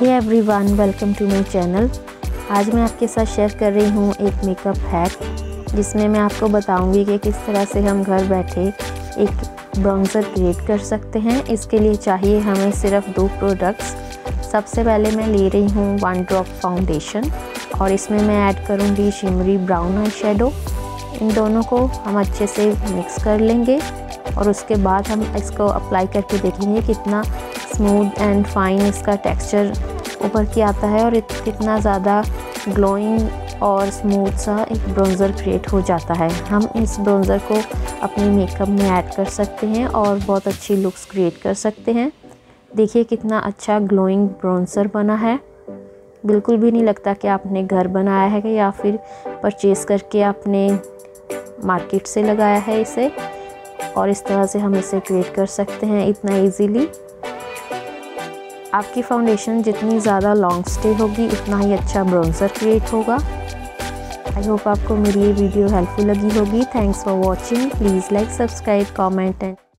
Hey everyone, welcome to my channel. आज मैं आपके साथ शेयर कर रही हूँ एक मेकअप हैक, जिसमें मैं आपको बताऊंगी कि किस तरह से हम घर बैठे एक ब्राउज़र क्रिएट कर सकते हैं। इसके लिए चाहिए हमें सिर्फ 2 प्रोडक्ट्स। सबसे पहले मैं ले रही हूँ 1 ड्रॉप फाउंडेशन और इसमें मैं ऐड करूँगी शिमरी ब्राउन आई शेडो। इन दोनों को हम अच्छे से मिक्स कर लेंगे और उसके बाद हम इसको अप्लाई करके देखेंगे कितना स्मूथ एंड फाइन इसका टेक्सचर ऊपर की आता है और कितना ज़्यादा ग्लोइंग और स्मूथ सा एक ब्राउज़र क्रिएट हो जाता है। हम इस ब्राउज़र को अपने मेकअप में ऐड कर सकते हैं और बहुत अच्छी लुक्स क्रिएट कर सकते हैं। देखिए कितना अच्छा ग्लोइंग ब्राउज़र बना है। बिल्कुल भी नहीं लगता कि आपने घर बनाया है या फिर परचेज़ करके आपने मार्केट से लगाया है इसे। और इस तरह से हम इसे क्रिएट कर सकते हैं इतना इजीली। आपकी फाउंडेशन जितनी ज़्यादा लॉन्ग स्टे होगी उतना ही अच्छा ब्राउज़र क्रिएट होगा। आई होप आपको मेरी ये वीडियो हेल्पफुल लगी होगी। Thanks for watching. Please like, subscribe, comment and